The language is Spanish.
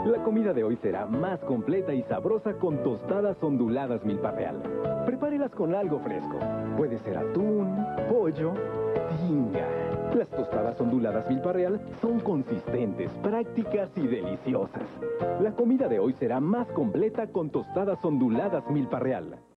La comida de hoy será más completa y sabrosa con tostadas onduladas Milpa Real. Prepárelas con algo fresco. Puede ser atún, pollo, tinga. Las tostadas onduladas Milpa Real son consistentes, prácticas y deliciosas. La comida de hoy será más completa con tostadas onduladas Milpa Real.